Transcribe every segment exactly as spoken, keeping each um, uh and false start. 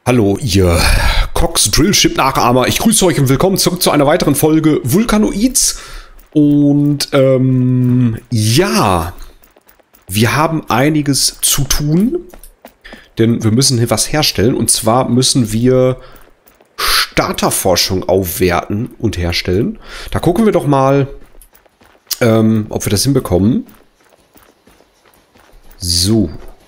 Hallo, ihr Cox Drillship Nachahmer. Ich grüße euch und willkommen zurück zu einer weiteren Folge Vulcanoids. Und ähm, ja, wir haben einiges zu tun, denn wir müssen hier was herstellen. Und zwar müssen wir Starterforschung aufwerten und herstellen. Da gucken wir doch mal, ähm, ob wir das hinbekommen. So.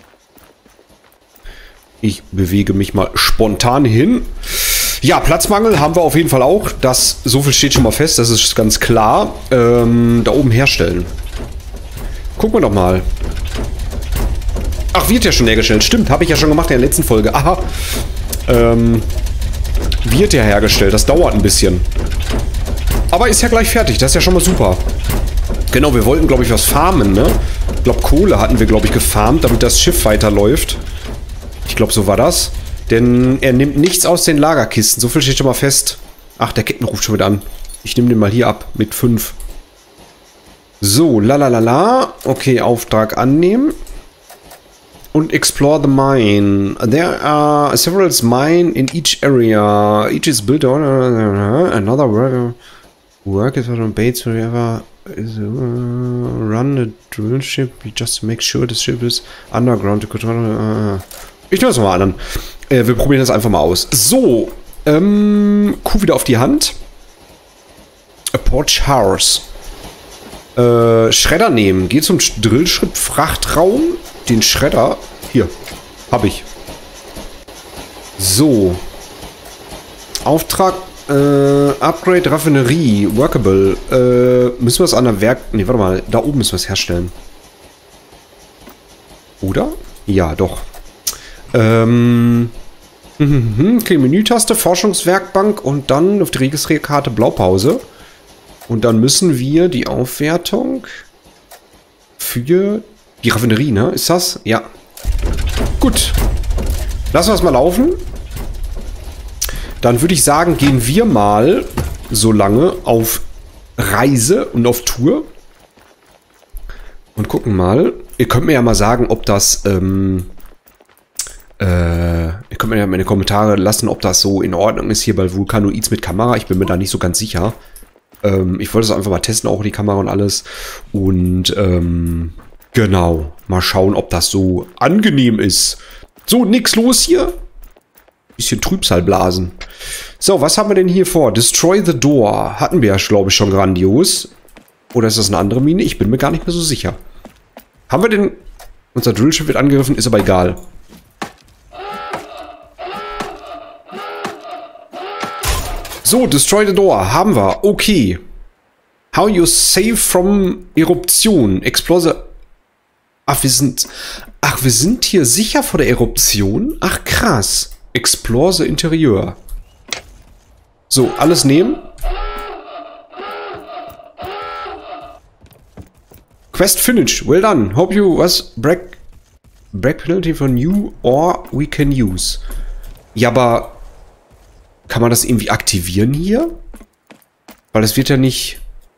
Ich bewege mich mal spontan hin. Ja, Platzmangel haben wir auf jeden Fall auch. Das, so viel steht schon mal fest, das ist ganz klar. Ähm, da oben herstellen. Gucken wir doch mal. Ach, wird ja schon hergestellt. Stimmt, habe ich ja schon gemacht in der letzten Folge. Aha. Ähm, wird ja hergestellt. Das dauert ein bisschen. Aber ist ja gleich fertig. Das ist ja schon mal super. Genau, wir wollten, glaube ich, was farmen, ne? Ich glaube, Kohle hatten wir, glaube ich, gefarmt, damit das Schiff weiterläuft. Ich glaube, so war das. Denn er nimmt nichts aus den Lagerkisten. So viel steht schon mal fest. Ach, der Captain ruft schon wieder an. Ich nehme den mal hier ab mit fünf. So, lalalala. Okay, Auftrag annehmen. Und explore the mine. There are several mines in each area. Each is built on another work. Work is on baits wherever is run a drill ship just to make sure the ship is underground to control. Ich nehme das mal an. Äh, wir probieren das einfach mal aus. So. Ähm, Kuh wieder auf die Hand. A Porch House. Äh, Schredder nehmen. Geht zum Drillschritt Frachtraum. Den Schredder. Hier. Hab ich. So. Auftrag. Äh, Upgrade Raffinerie. Workable. Äh, müssen wir es an der Werk... Ne, warte mal. Da oben müssen wir es herstellen. Oder? Ja, doch. Ähm, okay, Menütaste, Forschungswerkbank und dann auf die Registrierkarte Blaupause. Und dann müssen wir die Aufwertung für die Raffinerie, ne? Ist das? Ja. Gut. Lassen wir es mal laufen. Dann würde ich sagen, gehen wir mal so lange auf Reise und auf Tour. Und gucken mal. Ihr könnt mir ja mal sagen, ob das, ähm... Äh, ihr könnt mir ja meine Kommentare lassen, ob das so in Ordnung ist hier bei Vulcanoids mit Kamera. Ich bin mir da nicht so ganz sicher. Ähm, ich wollte es einfach mal testen, auch die Kamera und alles. Und, ähm, genau. Mal schauen, ob das so angenehm ist. So, nix los hier. Bisschen Trübsal blasen. So, was haben wir denn hier vor? Destroy the door. Hatten wir ja, glaube ich, schon grandios. Oder ist das eine andere Mine? Ich bin mir gar nicht mehr so sicher. Haben wir denn... Unser Drillschiff wird angegriffen, ist aber egal. So, destroy the door. Haben wir. Okay. How you save from Eruption. Explore the... Ach, wir sind... Ach, wir sind hier sicher vor der Eruption? Ach, krass. Explore the Interieur. So, alles nehmen. Quest finished. Well done. Hope you was break... Break penalty for new or we can use. Ja, aber... Kann man das irgendwie aktivieren hier? Weil das wird ja nicht...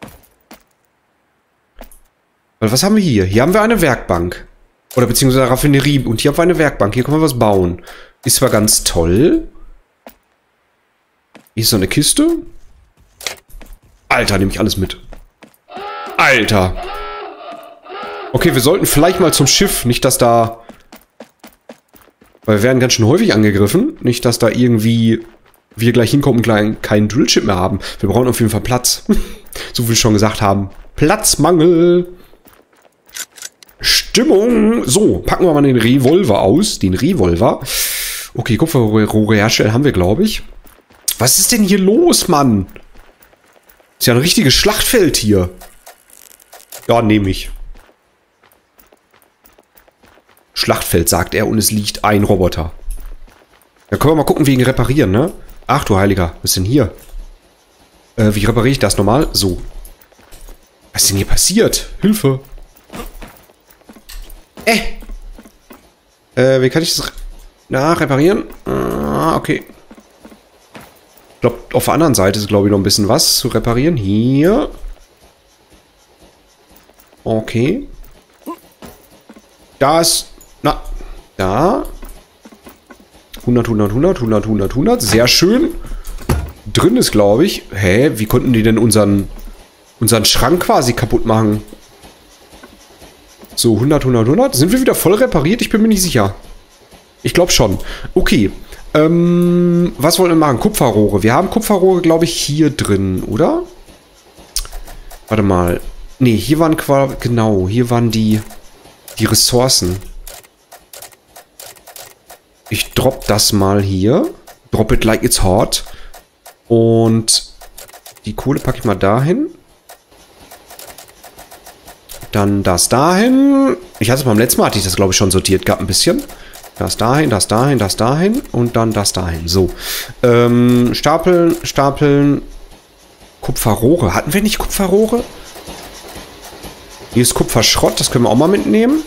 Weil was haben wir hier? Hier haben wir eine Werkbank. Oder beziehungsweise eine Raffinerie. Und hier haben wir eine Werkbank. Hier können wir was bauen. Ist zwar ganz toll. Hier ist so eine Kiste. Alter, nehme ich alles mit. Alter. Okay, wir sollten vielleicht mal zum Schiff. Nicht, dass da... Weil wir werden ganz schön häufig angegriffen. Nicht, dass da irgendwie... wir gleich hinkommen und gleich keinen Drillship mehr haben. Wir brauchen auf jeden Fall Platz. So wie wir schon gesagt haben. Platzmangel. Stimmung. So, packen wir mal den Revolver aus. Den Revolver. Okay, Kupferrohre herstellen haben wir, glaube ich. Was ist denn hier los, Mann? Ist ja ein richtiges Schlachtfeld hier. Ja, nehme ich. Schlachtfeld, sagt er, und es liegt ein Roboter. Da können wir mal gucken wegen Reparieren, ne? Ach du Heiliger, was ist denn hier? Äh, wie repariere ich das nochmal? So. Was ist denn hier passiert? Hilfe. Äh. Äh, wie kann ich das... Na, reparieren? Ah, okay. Ich glaube, auf der anderen Seite ist, glaube ich, noch ein bisschen was zu reparieren. Hier. Okay. Da ist... Na, da. hundert, hundert, hundert, hundert, hundert, hundert. Sehr schön. Drin ist, glaube ich. Hä? Wie konnten die denn unseren, unseren Schrank quasi kaputt machen? So, hundert, hundert, hundert. Sind wir wieder voll repariert? Ich bin mir nicht sicher. Ich glaube schon. Okay. Ähm, was wollen wir machen? Kupferrohre. Wir haben Kupferrohre, glaube ich, hier drin, oder? Warte mal. Nee, hier waren quasi... Genau, hier waren die, die Ressourcen. Ich drop das mal hier. Drop it like it's hot. Und die Kohle packe ich mal dahin. Dann das dahin. Ich hatte es beim letzten Mal, hatte ich das, glaube ich, schon sortiert gehabt ein bisschen. Das dahin, das dahin, das dahin und dann das dahin. So. Ähm, stapeln, stapeln. Kupferrohre. Hatten wir nicht Kupferrohre? Hier ist Kupferschrott, das können wir auch mal mitnehmen.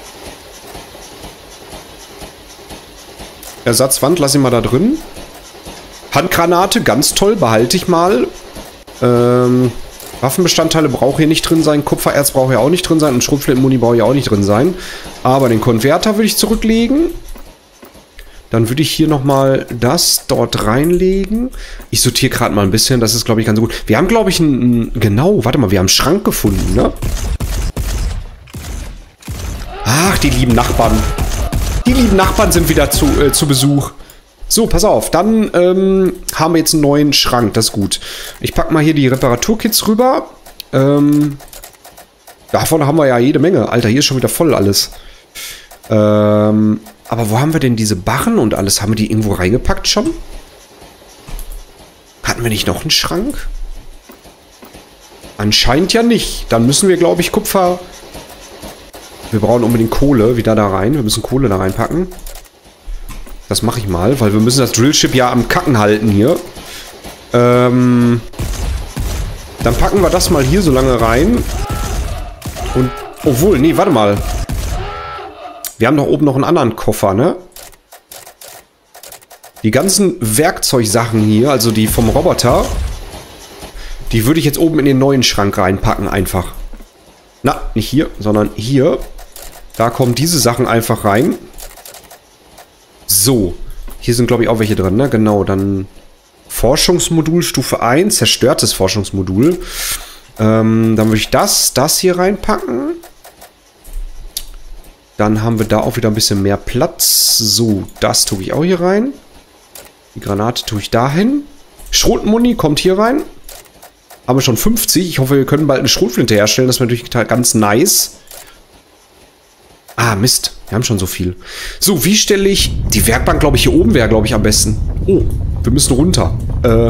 Ersatzwand, lass ich mal da drin. Handgranate, ganz toll, behalte ich mal. Ähm, Waffenbestandteile brauchen hier nicht drin sein. Kupfererz braucht hier auch nicht drin sein. Und Schrotflintenmuni braucht hier auch nicht drin sein. Aber den Konverter würde ich zurücklegen. Dann würde ich hier nochmal das dort reinlegen. Ich sortiere gerade mal ein bisschen. Das ist, glaube ich, ganz gut. Wir haben, glaube ich, einen... Genau, warte mal. Wir haben einen Schrank gefunden, ne? Ach, die lieben Nachbarn. Die lieben Nachbarn sind wieder zu, äh, zu Besuch. So, pass auf. Dann ähm, haben wir jetzt einen neuen Schrank. Das ist gut. Ich packe mal hier die Reparaturkits rüber. Ähm, davon haben wir ja jede Menge. Alter, hier ist schon wieder voll alles. Ähm, aber wo haben wir denn diese Barren und alles? Haben wir die irgendwo reingepackt schon? Hatten wir nicht noch einen Schrank? Anscheinend ja nicht. Dann müssen wir, glaube ich, Kupfer... Wir brauchen unbedingt Kohle wieder da rein. Wir müssen Kohle da reinpacken. Das mache ich mal, weil wir müssen das Drillship ja am Kacken halten hier. Ähm, dann packen wir das mal hier so lange rein. Und, obwohl, nee, warte mal. Wir haben doch oben noch einen anderen Koffer, ne? Die ganzen Werkzeugsachen hier, also die vom Roboter, die würde ich jetzt oben in den neuen Schrank reinpacken einfach. Na, nicht hier, sondern hier. Da kommen diese Sachen einfach rein. So. Hier sind, glaube ich, auch welche drin, ne? Genau, dann Forschungsmodul Stufe eins. Zerstörtes Forschungsmodul. Ähm, dann würde ich das, das hier reinpacken. Dann haben wir da auch wieder ein bisschen mehr Platz. So, das tue ich auch hier rein. Die Granate tue ich dahin. Schrotmuni kommt hier rein. Haben wir schon fünfzig. Ich hoffe, wir können bald eine Schrotflinte herstellen. Das wäre natürlich ganz nice. Ah, Mist. Wir haben schon so viel. So, wie stelle ich... Die Werkbank, glaube ich, hier oben wäre, glaube ich, am besten. Oh, wir müssen runter. Äh...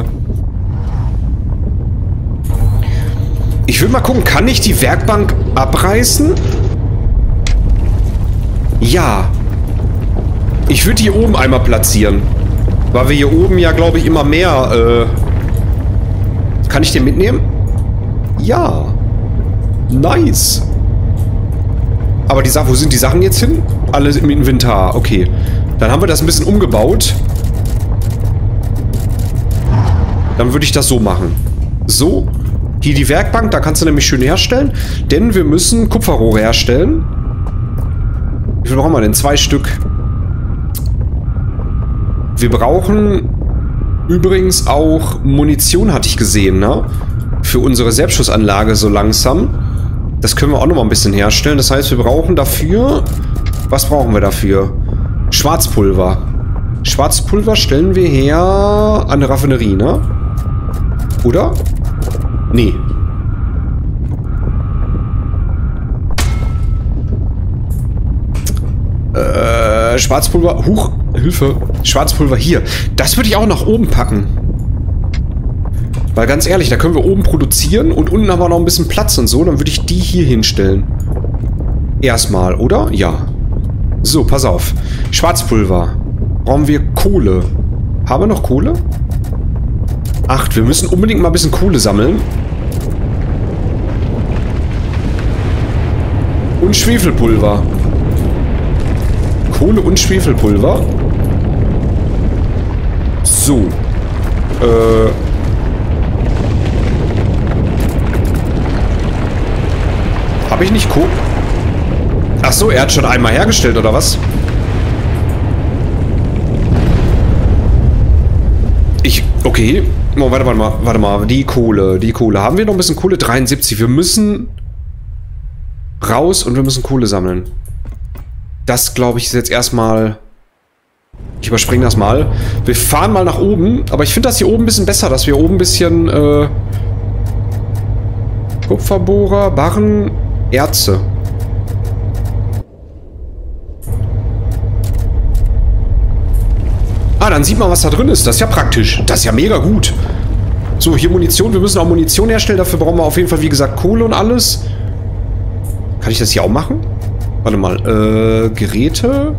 Ich will mal gucken, kann ich die Werkbank abreißen? Ja. Ich würde hier oben einmal platzieren. Weil wir hier oben ja, glaube ich, immer mehr... Äh kann ich den mitnehmen? Ja. Nice. Aber die Sachen, wo sind die Sachen jetzt hin? Alle im Inventar. Okay. Dann haben wir das ein bisschen umgebaut. Dann würde ich das so machen. So. Hier die Werkbank, da kannst du nämlich schön herstellen. Denn wir müssen Kupferrohre herstellen. Wie viel brauchen wir denn? Zwei Stück. Wir brauchen übrigens auch Munition, hatte ich gesehen, ne? Für unsere Selbstschussanlage so langsam. Das können wir auch noch mal ein bisschen herstellen. Das heißt, wir brauchen dafür... Was brauchen wir dafür? Schwarzpulver. Schwarzpulver stellen wir her an der Raffinerie, ne? Oder? Nee. Äh, Schwarzpulver... Huch, Hilfe. Schwarzpulver hier. Das würde ich auch nach oben packen. Weil ganz ehrlich, da können wir oben produzieren und unten haben wir noch ein bisschen Platz und so. Dann würde ich die hier hinstellen. Erstmal, oder? Ja. So, pass auf. Schwarzpulver. Brauchen wir Kohle. Haben wir noch Kohle? Acht. Wir müssen unbedingt mal ein bisschen Kohle sammeln. Und Schwefelpulver. Kohle und Schwefelpulver. So. Äh... Habe ich nicht Kohle? Ach so, er hat schon einmal hergestellt, oder was? Okay. Oh, warte, warte mal, warte mal. Die Kohle, die Kohle. Haben wir noch ein bisschen Kohle? dreiundsiebzig. Wir müssen raus und wir müssen Kohle sammeln. Das, glaube ich, ist jetzt erstmal... Ich überspringe das mal. Wir fahren mal nach oben. Aber ich finde das hier oben ein bisschen besser, dass wir oben ein bisschen... Äh, Kupferbohrer, Barren, Erze. Ah, dann sieht man, was da drin ist. Das ist ja praktisch. Das ist ja mega gut. So, hier Munition. Wir müssen auch Munition herstellen. Dafür brauchen wir auf jeden Fall, wie gesagt, Kohle und alles. Kann ich das hier auch machen? Warte mal. Äh, Geräte.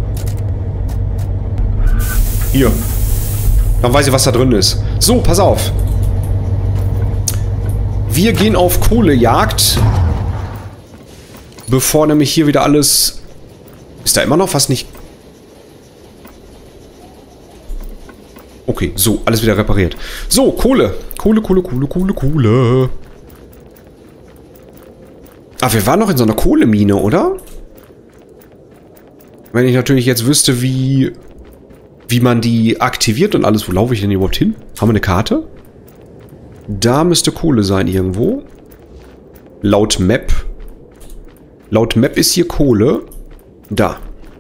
Hier. Dann weiß ich, was da drin ist. So, pass auf. Wir gehen auf Kohlejagd. Bevor nämlich hier wieder alles... Ist da immer noch was nicht... Okay, so, alles wieder repariert. So, Kohle. Kohle, Kohle, Kohle, Kohle, Kohle. Ah, wir waren noch in so einer Kohlemine, oder? Wenn ich natürlich jetzt wüsste, wie... Wie man die aktiviert und alles. Wo laufe ich denn überhaupt hin? Haben wir eine Karte? Da müsste Kohle sein irgendwo. Laut Map. Laut Map ist hier Kohle. Da.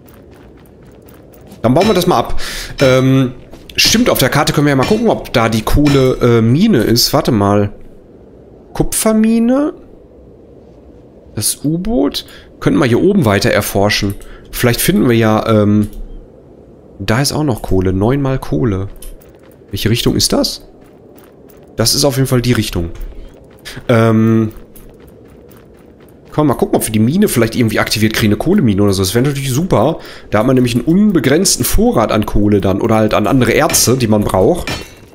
Dann bauen wir das mal ab. Ähm... Stimmt, auf der Karte können wir ja mal gucken, ob da die Kohle-Mine äh, ist. Warte mal. Kupfermine? Das U-Boot? Könnten wir hier oben weiter erforschen. Vielleicht finden wir ja, ähm... Da ist auch noch Kohle. Neunmal Kohle. Welche Richtung ist das? Das ist auf jeden Fall die Richtung. Ähm... Können wir mal gucken, ob wir die Mine vielleicht irgendwie aktiviert kriegen, eine Kohlemine oder so. Das wäre natürlich super. Da hat man nämlich einen unbegrenzten Vorrat an Kohle dann. Oder halt an andere Erze, die man braucht.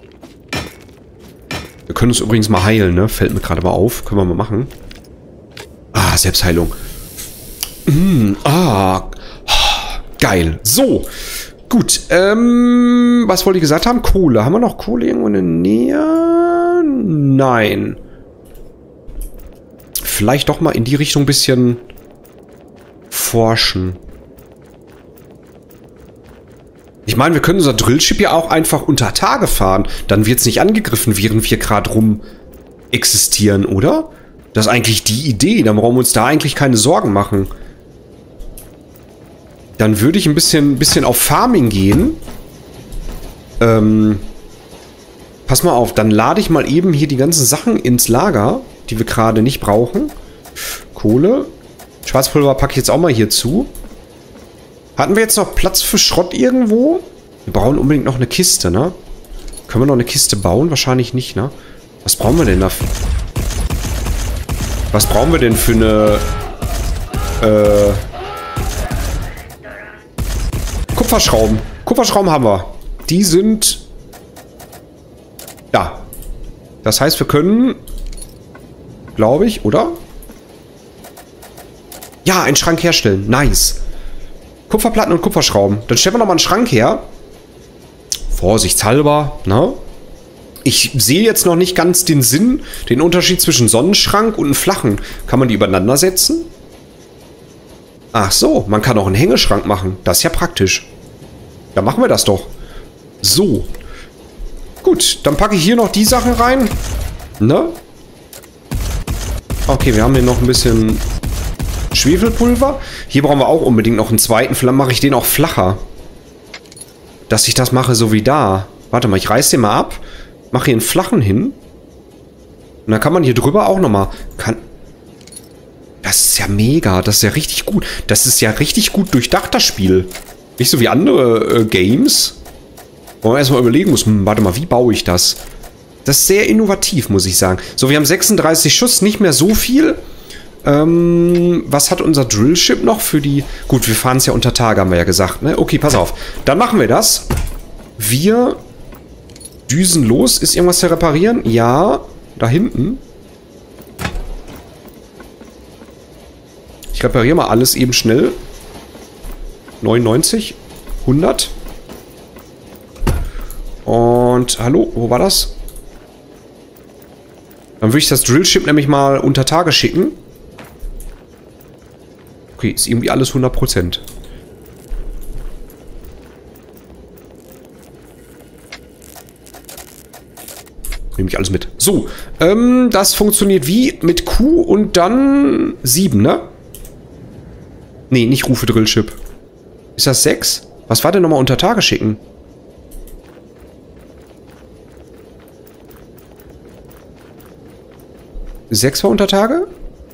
Wir können uns übrigens mal heilen, ne? Fällt mir gerade mal auf. Können wir mal machen. Ah, Selbstheilung. Mm, ah. Geil. So. Gut. Ähm, was wollte ich gesagt haben? Kohle. Haben wir noch Kohle irgendwo in der Nähe? Nein. Vielleicht doch mal in die Richtung ein bisschen forschen. Ich meine, wir können unser Drillship ja auch einfach unter Tage fahren. Dann wird es nicht angegriffen, während wir gerade rum existieren, oder? Das ist eigentlich die Idee. Dann brauchen wir uns da eigentlich keine Sorgen machen. Dann würde ich ein bisschen, bisschen auf Farming gehen. Ähm, pass mal auf, dann lade ich mal eben hier die ganzen Sachen ins Lager, die wir gerade nicht brauchen. Kohle. Schwarzpulver packe ich jetzt auch mal hier zu. Hatten wir jetzt noch Platz für Schrott irgendwo? Wir brauchen unbedingt noch eine Kiste, ne? Können wir noch eine Kiste bauen? Wahrscheinlich nicht, ne? Was brauchen wir denn dafür? Was brauchen wir denn für eine... Äh... Kupferschrauben. Kupferschrauben haben wir. Die sind... Da. Das heißt, wir können... Glaube ich, oder? Ja, einen Schrank herstellen. Nice. Kupferplatten und Kupferschrauben. Dann stellen wir nochmal einen Schrank her. Vorsichtshalber, ne? Ich sehe jetzt noch nicht ganz den Sinn, den Unterschied zwischen Sonnenschrank und einem flachen. Kann man die übereinander setzen? Ach so, man kann auch einen Hängeschrank machen. Das ist ja praktisch. Dann machen wir das doch. So. Gut, dann packe ich hier noch die Sachen rein. Ne? Okay, wir haben hier noch ein bisschen Schwefelpulver. Hier brauchen wir auch unbedingt noch einen zweiten. Vielleicht mache ich den auch flacher. Dass ich das mache so wie da. Warte mal, ich reiß den mal ab. Mache hier einen flachen hin. Und dann kann man hier drüber auch nochmal... Kann... Das ist ja mega. Das ist ja richtig gut. Das ist ja richtig gut durchdacht, das Spiel. Nicht so wie andere äh, Games. Wo man erstmal überlegen muss, hm, warte mal, wie baue ich das? Das ist sehr innovativ, muss ich sagen. So, wir haben sechsunddreißig Schuss, nicht mehr so viel. Ähm, was hat unser Drillship noch für die... Gut, wir fahren es ja unter Tage, haben wir ja gesagt, ne? Okay, pass auf. Dann machen wir das. Wir düsen los. Ist irgendwas zu reparieren? Ja, da hinten. Ich repariere mal alles eben schnell. neunundneunzig. hundert. Und, hallo, wo war das? Dann würde ich das Drillship nämlich mal unter Tage schicken. Okay, ist irgendwie alles hundert Prozent. Nehme ich alles mit. So, ähm, das funktioniert wie? Mit Q und dann sieben, ne? Nee, nicht Rufe Drillship. Ist das sechs? Was war denn nochmal unter Tage schicken? sechs war unter Tage?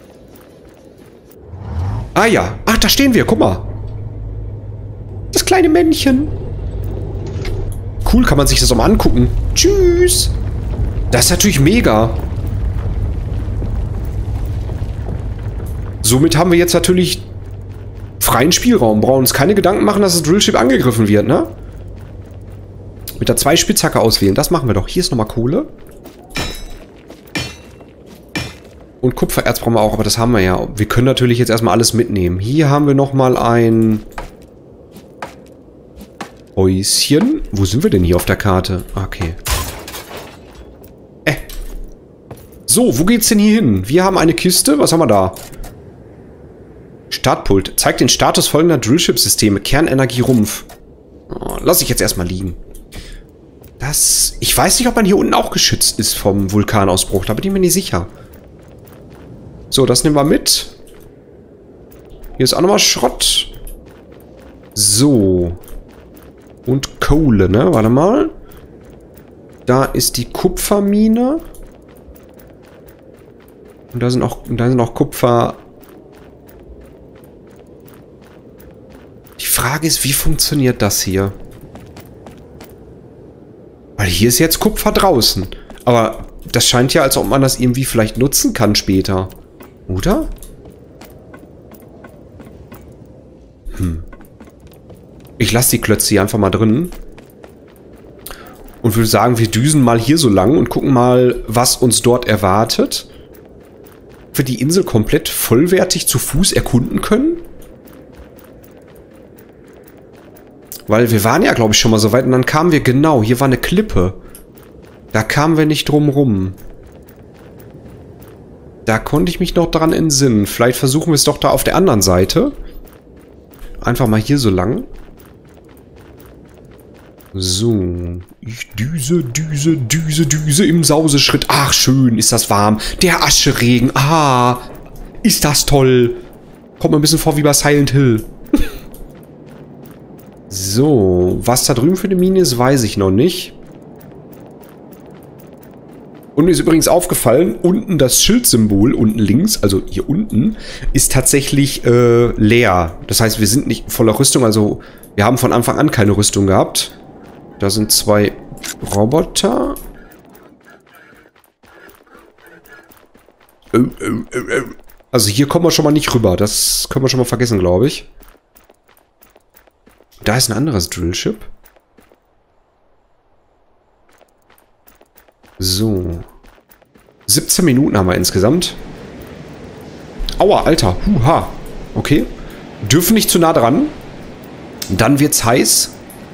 Ah ja. Ach, da stehen wir. Guck mal. Das kleine Männchen. Cool, kann man sich das auch mal angucken. Tschüss. Das ist natürlich mega. Somit haben wir jetzt natürlich freien Spielraum. Brauchen uns keine Gedanken machen, dass das Drillship angegriffen wird, ne? Mit der Zwei-Spitzhacke auswählen. Das machen wir doch. Hier ist nochmal Kohle. Und Kupfererz brauchen wir auch, aber das haben wir ja. Wir können natürlich jetzt erstmal alles mitnehmen. Hier haben wir nochmal ein Häuschen. Wo sind wir denn hier auf der Karte? Okay. Äh. So, wo geht's denn hier hin? Wir haben eine Kiste. Was haben wir da? Startpult. Zeigt den Status folgender Drillship-Systeme. Kernenergie Rumpf. Oh, lass ich jetzt erstmal liegen. Das... Ich weiß nicht, ob man hier unten auch geschützt ist vom Vulkanausbruch. Da bin ich mir nicht sicher. So, das nehmen wir mit. Hier ist auch nochmal Schrott. So. Und Kohle, ne? Warte mal. Da ist die Kupfermine. Und da sind auch, da sind auch Kupfer... Die Frage ist, wie funktioniert das hier? Weil hier ist jetzt Kupfer draußen. Aber das scheint ja, als ob man das irgendwie vielleicht nutzen kann später. Oder? Hm. Ich lasse die Klötze hier einfach mal drin. Und würde sagen, wir düsen mal hier so lang und gucken mal, was uns dort erwartet. Ob wir die Insel komplett vollwertig zu Fuß erkunden können? Weil wir waren ja, glaube ich, schon mal so weit. Und dann kamen wir genau. Hier war eine Klippe. Da kamen wir nicht drum rum. Da konnte ich mich noch dran entsinnen. Vielleicht versuchen wir es doch da auf der anderen Seite. Einfach mal hier so lang. So. Ich düse, düse, düse, düse im Sauseschritt. Ach, schön, ist das warm. Der Ascheregen. Ah, ist das toll. Kommt mir ein bisschen vor wie bei Silent Hill. So, was da drüben für eine Mine ist, weiß ich noch nicht. Und mir ist übrigens aufgefallen, unten das Schildsymbol, unten links, also hier unten, ist tatsächlich äh, leer. Das heißt, wir sind nicht voller Rüstung, also wir haben von Anfang an keine Rüstung gehabt. Da sind zwei Roboter. Also hier kommen wir schon mal nicht rüber. Das können wir schon mal vergessen, glaube ich. Da ist ein anderes Drillship. So. siebzehn Minuten haben wir insgesamt. Aua, Alter. Huha. Okay. Dürfen nicht zu nah dran. Dann wird's heiß.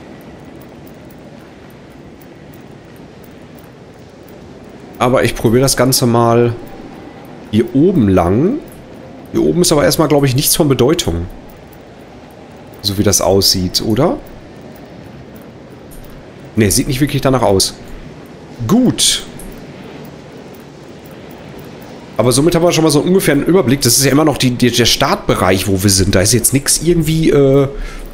Aber ich probiere das Ganze mal hier oben lang. Hier oben ist aber erstmal, glaube ich, nichts von Bedeutung. So wie das aussieht, oder? Ne, sieht nicht wirklich danach aus. Gut. Aber somit haben wir schon mal so ungefähr einen Überblick. Das ist ja immer noch die, die, der Startbereich, wo wir sind. Da ist jetzt nichts irgendwie, äh,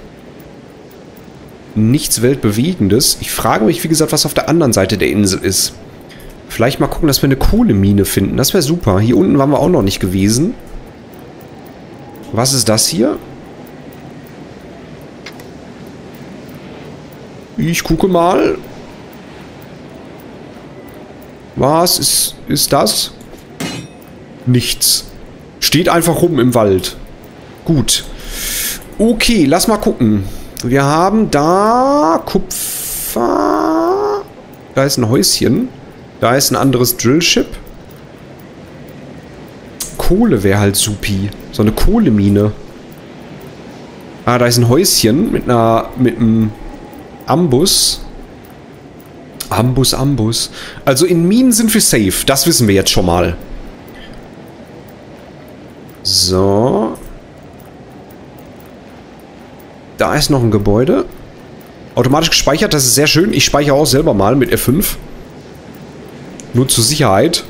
nichts Weltbewegendes. Ich frage mich, wie gesagt, was auf der anderen Seite der Insel ist. Vielleicht mal gucken, dass wir eine Kohlemine finden. Das wäre super. Hier unten waren wir auch noch nicht gewesen. Was ist das hier? Ich gucke mal. Was ist, ist das? Nichts. Steht einfach rum im Wald. Gut. Okay, lass mal gucken. Wir haben da Kupfer. Da ist ein Häuschen. Da ist ein anderes Drillship. Kohle wäre halt supi. So eine Kohlemine. Ah, da ist ein Häuschen mit einer, mit einem Ambus. Ambus, Ambus. Also in Minen sind wir safe. Das wissen wir jetzt schon mal. So. Da ist noch ein Gebäude. Automatisch gespeichert, das ist sehr schön. Ich speichere auch selber mal mit F fünf. Nur zur Sicherheit.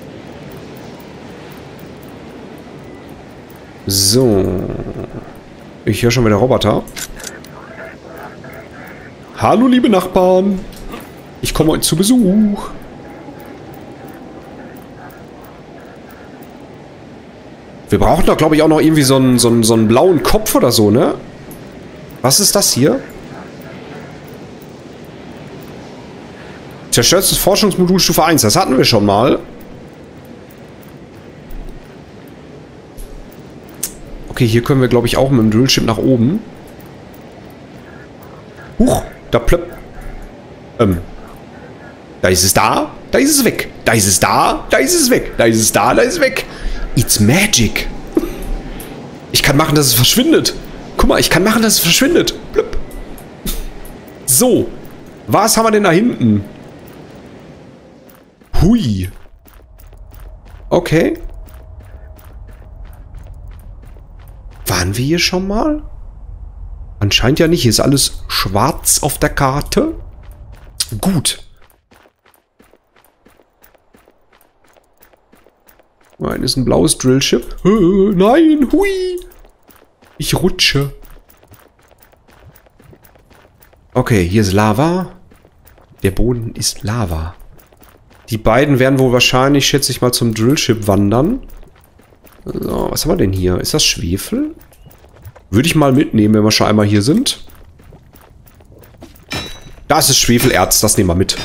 So. Ich höre schon wieder Roboter. Hallo, liebe Nachbarn. Ich komme heute zu Besuch. Wir brauchen doch, glaube ich, auch noch irgendwie so einen, so einen, so einen blauen Kopf oder so, ne? Was ist das hier? Zerstörtes Forschungsmodul Stufe eins. Das hatten wir schon mal. Okay, hier können wir, glaube ich, auch mit dem Drillship nach oben. Huch, da plöpp. Ähm. Da ist es da, da ist es weg. Da ist es da, da ist es weg. Da ist es da, da ist es weg. It's magic. Ich kann machen, dass es verschwindet. Guck mal, ich kann machen, dass es verschwindet. Blöpp. So. Was haben wir denn da hinten? Hui. Okay. Waren wir hier schon mal? Anscheinend ja nicht. Hier ist alles schwarz auf der Karte. Gut. Nein, ist ein blaues Drillship. Äh, nein, hui. Ich rutsche. Okay, hier ist Lava. Der Boden ist Lava. Die beiden werden wohl wahrscheinlich, schätze ich mal, zum Drillship wandern. So, was haben wir denn hier? Ist das Schwefel? Würde ich mal mitnehmen, wenn wir schon einmal hier sind. Das ist Schwefelerz, das nehmen wir mit.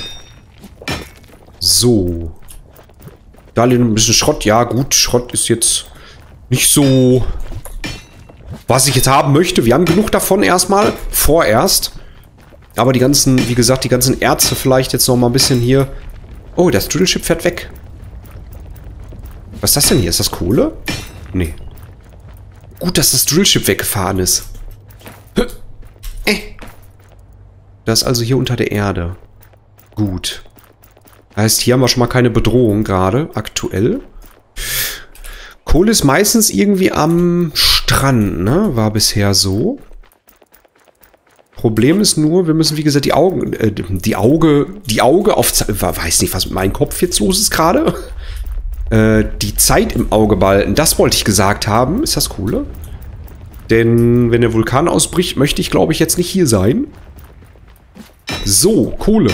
So. Da liegt ein bisschen Schrott. Ja, gut, Schrott ist jetzt nicht so, was ich jetzt haben möchte. Wir haben genug davon erstmal. Vorerst. Aber die ganzen, wie gesagt, die ganzen Erze vielleicht jetzt noch mal ein bisschen hier. Oh, das Drillship fährt weg. Was ist das denn hier? Ist das Kohle? Nee. Gut, dass das Drillship weggefahren ist. Äh. Das ist also hier unter der Erde. Gut. Heißt, hier haben wir schon mal keine Bedrohung gerade, aktuell. Kohle ist meistens irgendwie am Strand, ne? War bisher so. Problem ist nur, wir müssen, wie gesagt, die Augen, äh, die Auge, die Auge auf, weiß nicht, was mit meinem Kopf jetzt los ist gerade. Äh, die Zeit im Auge behalten, das wollte ich gesagt haben. Ist das Kohle? Denn wenn der Vulkan ausbricht, möchte ich, glaube ich, jetzt nicht hier sein. So, Kohle.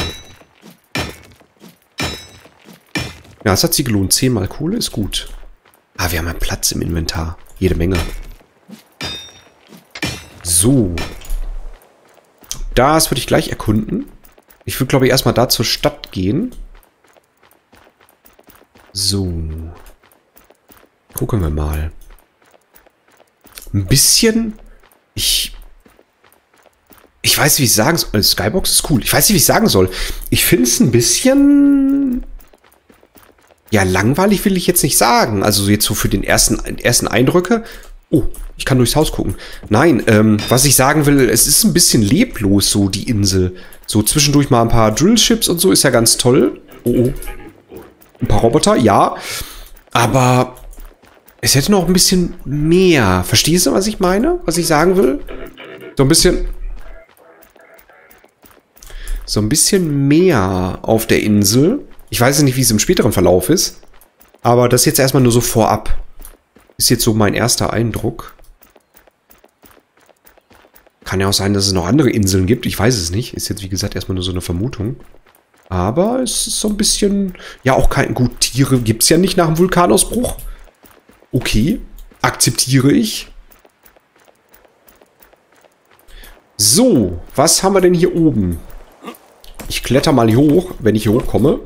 Ja, es hat sich gelohnt. Zehnmal Kohle ist gut. Ah, wir haben ja Platz im Inventar. Jede Menge. So. Das würde ich gleich erkunden. Ich würde, glaube ich, erstmal da zur Stadt gehen. So. Gucken wir mal. Ein bisschen... Ich... Ich weiß nicht, wie ich sagen soll. Skybox ist cool. Ich weiß nicht, wie ich sagen soll. Ich finde es ein bisschen... Ja, langweilig will ich jetzt nicht sagen. Also jetzt so für den ersten, ersten Eindrücke. Oh, ich kann durchs Haus gucken. Nein, ähm, was ich sagen will, es ist ein bisschen leblos, so die Insel. So zwischendurch mal ein paar Drillships und so, ist ja ganz toll. Oh, oh. Ein paar Roboter, ja. Aber es hätte noch ein bisschen mehr. Verstehst du, was ich meine? Was ich sagen will? So ein bisschen... So ein bisschen mehr auf der Insel. Ich weiß nicht, wie es im späteren Verlauf ist. Aber das jetzt erstmal nur so vorab. Ist jetzt so mein erster Eindruck. Kann ja auch sein, dass es noch andere Inseln gibt. Ich weiß es nicht. Ist jetzt, wie gesagt, erstmal nur so eine Vermutung. Aber es ist so ein bisschen... Ja, auch kein... Gut, Tiere gibt es ja nicht nach dem Vulkanausbruch. Okay. Akzeptiere ich. So. Was haben wir denn hier oben? Ich kletter mal hier hoch, wenn ich hier hochkomme.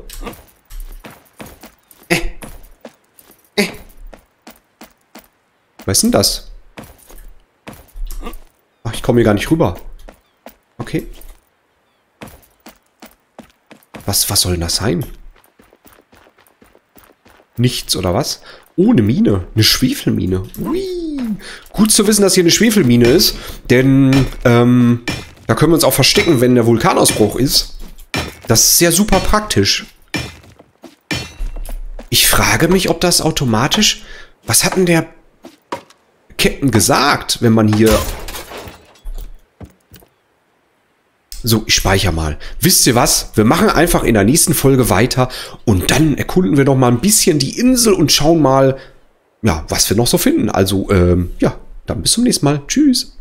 Äh. Äh. Was ist denn das? Ach, ich komme hier gar nicht rüber. Okay. Was, was soll denn das sein? Nichts, oder was? Oh, eine Mine. Eine Schwefelmine. Ui. Gut zu wissen, dass hier eine Schwefelmine ist. Denn, ähm, da können wir uns auch verstecken, wenn der Vulkanausbruch ist. Das ist ja super praktisch. Ich frage mich, ob das automatisch... Was hat denn der Captain gesagt, wenn man hier... So, ich speichere mal. Wisst ihr was? Wir machen einfach in der nächsten Folge weiter und dann erkunden wir noch mal ein bisschen die Insel und schauen mal, ja, was wir noch so finden. Also, ähm, ja, dann bis zum nächsten Mal. Tschüss.